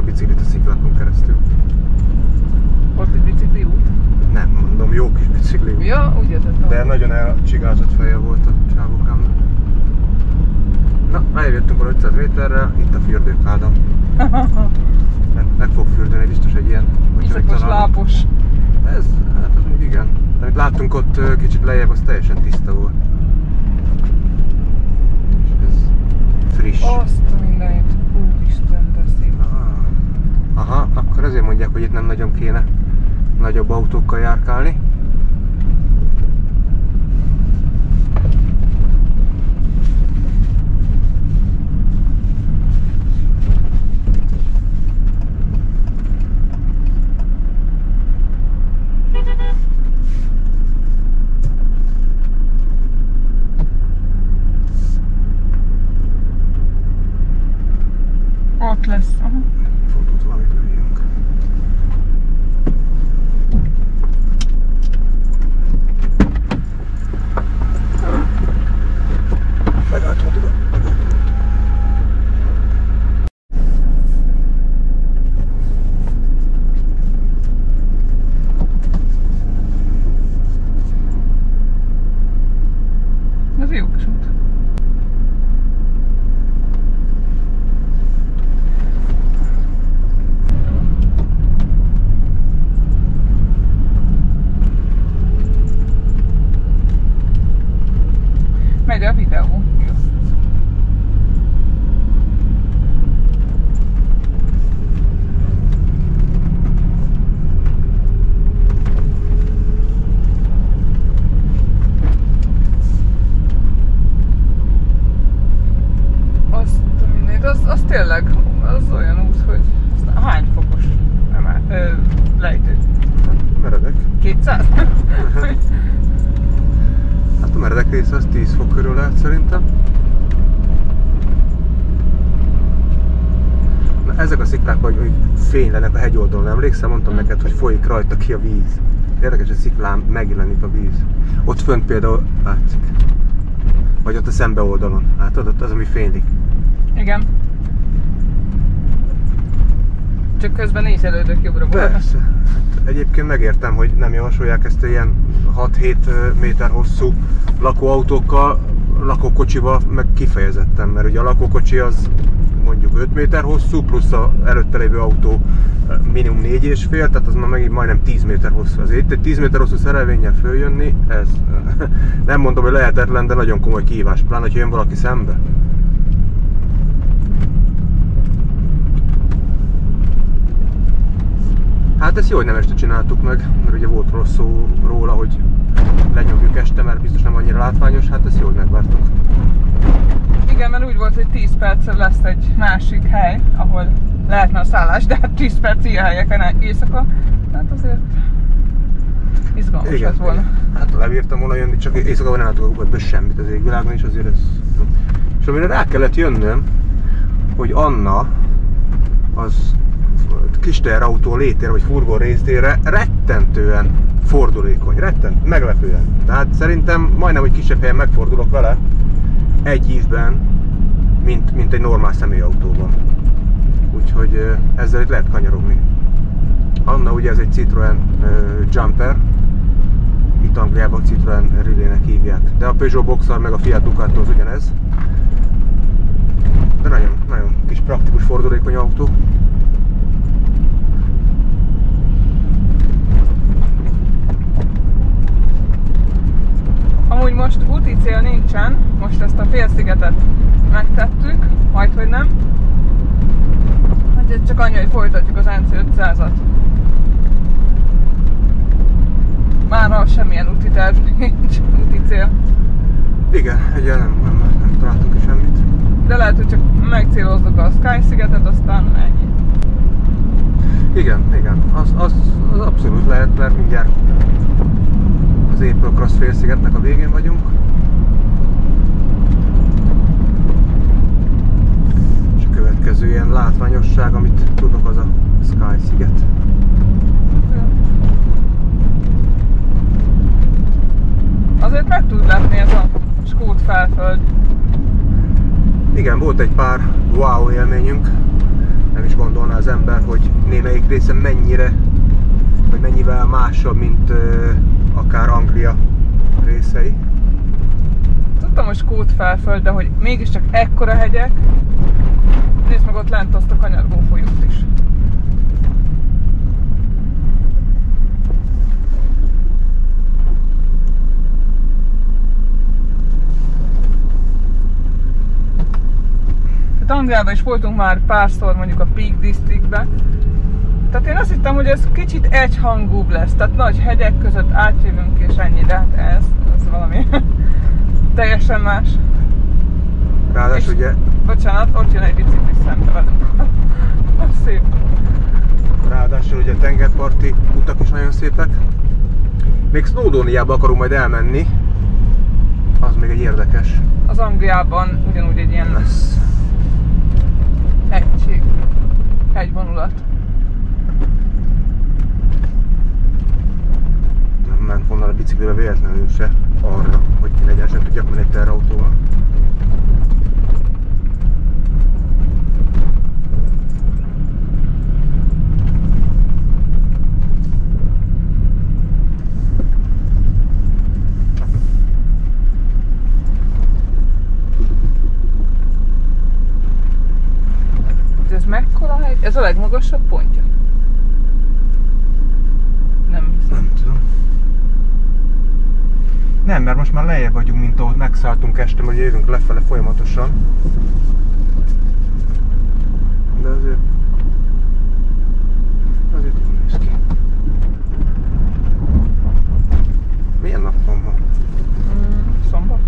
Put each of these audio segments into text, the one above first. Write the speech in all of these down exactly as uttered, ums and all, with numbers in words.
biciklit a sziklákon keresztül. Ott egy bicikli út? Nem, mondom, jó kis bicikli út. Ja, úgy értettem. De nagyon elcsigázott feje volt a csávókámnak. Na, rájöttünk a ötszáz méterre, itt a fürdőkádam. meg, meg fog fürdeni biztos egy ilyen. Iszakos lápos. Ez, hát az mondjuk igen. De amit láttunk ott kicsit lejjebb, az teljesen tiszta volt. És ez friss. Azt a mindenit. Úristen, de szép. Ah. Aha, akkor azért mondják, hogy itt nem nagyon kéne nagyobb autókkal járkálni. Ott lesz. Aha. Fotót valamit lőjünk. Megálltunk oda. Ez jó kis út. Megy a videó. Jó. Azt mindegy, az, az tényleg, az olyan út, hogy hány fokos nem, ö, lejtő? Meredek. kétszáz? Hát a meredek része az tíz fok körül lehet szerintem. Na, ezek a sziklák, hogy, hogy fénylenek a hegyoldalon, emlékszem? Mondtam hmm. neked, hogy folyik rajta ki a víz. Érdekes, hogy sziklán megjelenik a víz. Ott fönt például látszik. Vagy ott a szembe oldalon. Látod? Ott az, ami fénylik. Igen. Csak közben nézelődök jobbra-balra. Persze. Hát egyébként megértem, hogy nem javasolják ezt ilyen hat-hét méter hosszú lakóautókkal, lakókocsival, meg kifejezetten, mert ugye a lakókocsi az mondjuk öt méter hosszú, plusz az előtte lévő autó minimum négy és fél, tehát az már megint majdnem tíz méter hosszú. Azért itt egy tíz méter hosszú szerelvénnyel följönni, ez nem mondom, hogy lehetetlen, de nagyon komoly kihívás, pláne, hogyha jön valaki szembe. Hát ezt jó, hogy nem este csináltuk meg, mert ugye volt rossz szó róla, hogy lenyomjuk este, mert biztos nem annyira látványos, hát ezt jó, hogy megvártuk. Igen, mert úgy volt, hogy tíz perccel lesz egy másik hely, ahol lehetne a szállás, de hát tíz perc ilyen helyeken éjszaka, tehát azért izgalmas igen, lett volna. Hát lebírtam volna jönni, csak éjszaka nem látok be semmit az égvilágon, és azért ez... És amire rá kellett jönnöm, hogy Anna az kis teherautó létére, vagy furgon részére rettentően fordulékony, rettent, meglepően. Tehát szerintem majdnem, hogy kisebb helyen megfordulok vele egy ívben, mint, mint egy normál személyautóban. Úgyhogy ezzel itt lehet kanyarogni. Anna ugye ez egy Citroen uh, Jumper, itt Angliában Citroen Relay-nek hívják. De a Peugeot Boxer meg a Fiat Ducato az ugyanez. De nagyon, nagyon kis praktikus fordulékony autó. Amúgy most úti cél nincsen, most ezt a félszigetet megtettük, majdhogy nem. Hát ez csak annyi, hogy folytatjuk az en cé ötszázat. Mára semmilyen úti terv nincs, úti cél. Igen, ugye nem, nem, nem találtunk semmit. De lehet, hogy csak megcélozzuk a Sky szigetet, aztán ennyi. Igen, igen, az, az, az abszolút lehet, mert mindjárt az April Cross félszigetnek a végén vagyunk. És a következő ilyen látványosság, amit tudok, az a Sky sziget. Azért meg tud látni ez a Skót felföld. Igen, volt egy pár wow élményünk nem is gondolná az ember, hogy némelyik része mennyire, vagy mennyivel másabb, mint uh, akár Anglia részei. Tudtam, hogy skót felföld, de hogy mégiscsak ekkora hegyek. Nézd meg ott lent azt a kanyargó folyót is. Hát Angliában is voltunk már párszor mondjuk a Peak Districtbe. Tehát én azt hittem, hogy ez kicsit egyhangúbb lesz. Tehát nagy hegyek között átjövünk és ennyi, de hát ez, ez valami teljesen más. Ráadásul ugye... Bocsánat, ott jön egy biciklis szembe velünk. Szép. Ráadásul ugye tengerparti utak is nagyon szépek. Még Snowdoniába akarunk majd elmenni. Az még egy érdekes. Az Angliában ugyanúgy egy ilyen lesz. Hegység. Hegyvonulat. Nem ment volna a biciklivel véletlenül se arra, hogy én egyenesen tudjak menni egy terrautóval. Ez mekkora hegy? Ez a legmagasabb pontja? Nem hiszem. Nem tudom. Nem, mert most már lejjebb vagyunk, mint ahol megszálltunk este, mert jövünk lefele folyamatosan. De azért... Azért jól néz ki. Milyen nap van ma? Mm, szombat.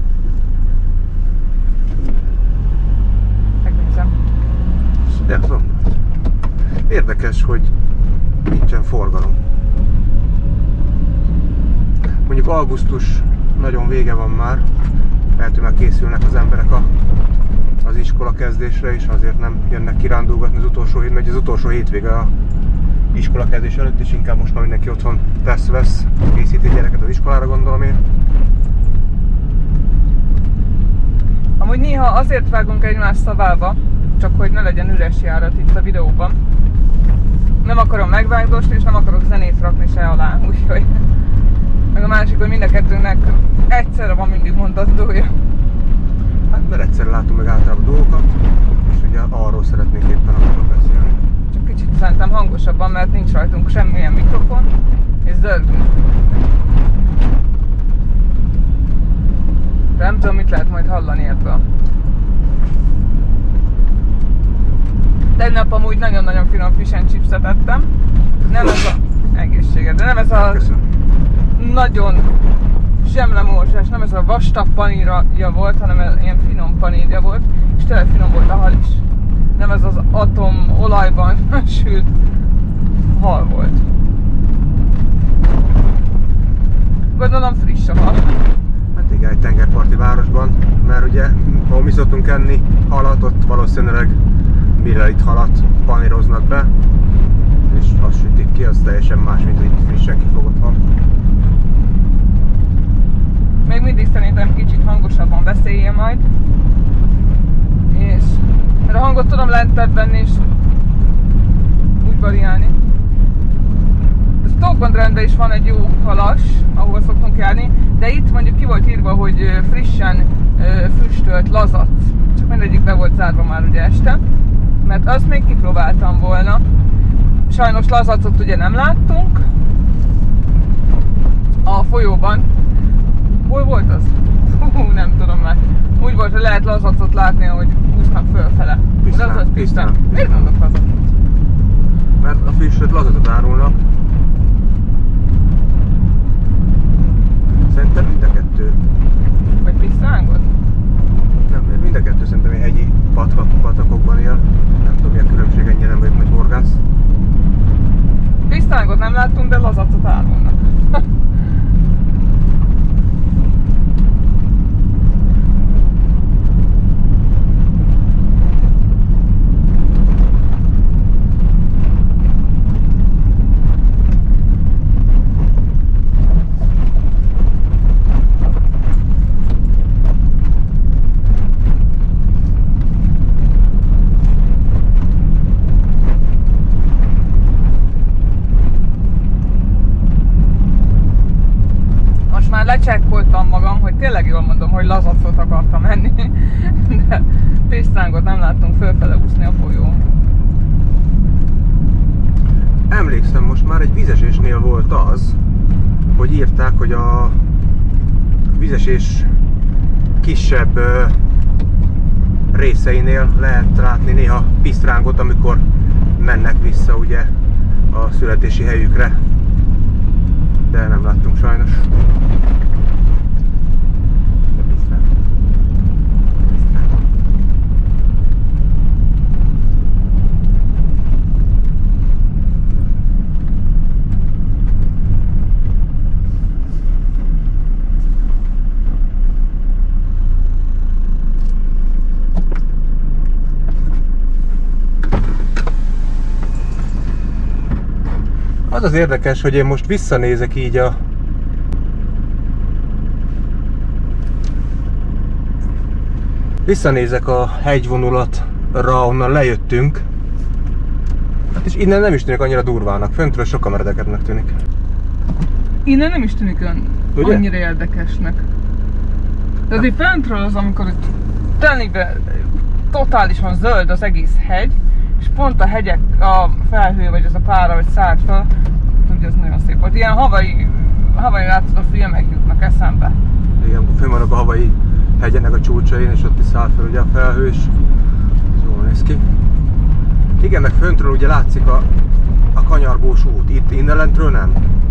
Megnézem. Ja, szombat. Érdekes, hogy nincsen forgalom. Mondjuk augusztus nagyon vége van már, lehet, hogy már készülnek az emberek a, az iskola kezdésre, és azért nem jönnek kirándulgatni az utolsó hét, mert az utolsó hétvége a iskola kezdés előtt, és inkább most már mindenki otthon tesz-vesz, készíti gyereket az iskolára, gondolom én. Amúgy néha azért vágunk egymás szavába, csak hogy ne legyen üres járat itt a videóban. Nem akarom megvágdosni, és nem akarok zenét rakni se alá, úgyhogy... Meg a másik, hogy mind a kettőnek egyszerre van mindig mondandója. Hát mert egyszerre látunk meg általában dolgokat, és ugye arról szeretnék éppen akkor beszélni. Csak kicsit szerintem hangosabban, mert nincs rajtunk semmilyen mikrofon, és zörgünk. De nem tudom, mit lehet majd hallani ebből. Tegnap amúgy nagyon-nagyon finom fish and chipset ettem. Nem ez a... egészséget, de nem ez a... Köszönöm. Nagyon zsemlemorzsás, nem ez a vastag panírja volt, hanem ez ilyen finom panírja volt, és tényleg finom volt a hal is. Nem ez az atom olajban sült hal volt. Gondolom friss a hal. Hát igen, egy tengerparti városban, mert ugye, ahol mi szoktunk enni halat, ott valószínűleg mire itt halat paníroznak be, és azt sütik ki, az teljesen más, mint hogy itt frissen kifogott hal. Még mindig szerintem kicsit hangosabban beszélje majd. És mert a hangot tudom lentebb venni és úgy variálni. Stoke-on-Trentben is van egy jó halas, ahol szoktunk járni, de itt mondjuk ki volt írva, hogy frissen füstölt lazac. Csak mindegyik be volt zárva már ugye este, mert azt még kipróbáltam volna. Sajnos lazacot ugye nem láttunk a folyóban. Hol volt az? Hú, nem tudom már. Úgy volt, hogy lehet lazacot látni, ahogy úsznak fölfele. Tisztán, Lazac, tisztán. Miért mondok lazacot? Mert a füstöt lazacot árulnak. Szerintem mind a kettő. Vagy pisztángot? Nem, mind a kettő szerintem egy hegyi patak, patakokban él. Nem tudom, mi a különbség, ennyire nem vagyok nagy horgász. Pisztángot nem láttunk, de lazacot árulnak. jól mondom, hogy Lazacot akartam menni, de Pisztrángot nem láttunk fölfele úszni a folyón. Emlékszem, most már egy vízesésnél volt az, hogy írták, hogy a vízesés kisebb részeinél lehet látni néha Pisztrángot, amikor mennek vissza ugye a születési helyükre, de nem láttunk sajnos. Az az érdekes, hogy én most visszanézek így a visszanézek a hegyvonulatra, onnan lejöttünk, és innen nem is tűnik annyira durvának, föntről sokkal meredekebbnek tűnik. Innen nem is tűnik olyan annyira érdekesnek. De azért föntről az, amikor itt telibe totálisan zöld az egész hegy, és pont a hegyek, a felhő, vagy az a pára, hogy szállt fel, ugye ez nagyon szép volt. Ilyen havai, havai látszó filmek jutnak eszembe. Igen, fönn vannak a havai hegyenek a csúcsain, és ott is szállt fel ugye a felhő, és jól néz ki. Igen, meg föntről ugye látszik a, a kanyargós út, itt innen lentről nem.